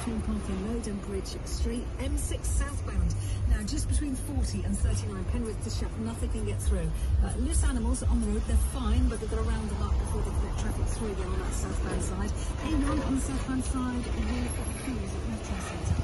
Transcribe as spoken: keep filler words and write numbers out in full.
between Parking Road and Bridge Street. M six southbound. Now, just between forty and thirty-nine, Penrith to Shep, nothing can get through. Uh, loose animals on the road, they're fine, but they've got to round them up before they can let traffic through again on that southbound side. A one on the southbound side, we've got queues at Metro Centre.